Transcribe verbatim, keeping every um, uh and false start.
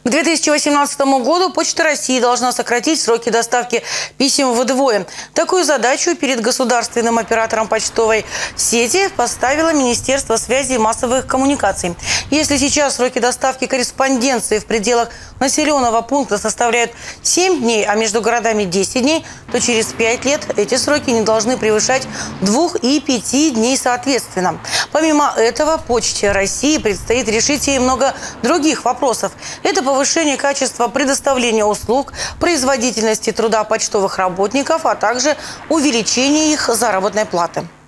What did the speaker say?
К две тысячи восемнадцатому году Почта России должна сократить сроки доставки писем вдвое. Такую задачу перед государственным оператором почтовой сети поставило Министерство связи и массовых коммуникаций. Если сейчас сроки доставки корреспонденции в пределах населенного пункта составляют семь дней, а между городами десять дней, то через пять лет эти сроки не должны превышать двух и пяти дней соответственно. Помимо этого, Почте России предстоит решить и много других вопросов. Это повышение качества предоставления услуг, производительности труда почтовых работников, а также увеличение их заработной платы.